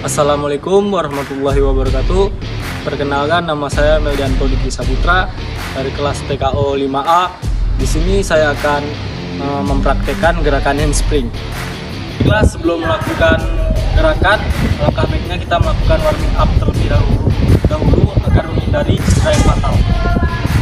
Assalamualaikum warahmatullahi wabarakatuh. Perkenalkan, nama saya Meldianto Diki Saputra dari kelas TKO 5A. Di sini saya akan mempraktekkan gerakan handspring. Bila sebelum melakukan gerakan, langkah baiknya kita melakukan warming up terlebih dahulu agar menghindari cedera yang fatal.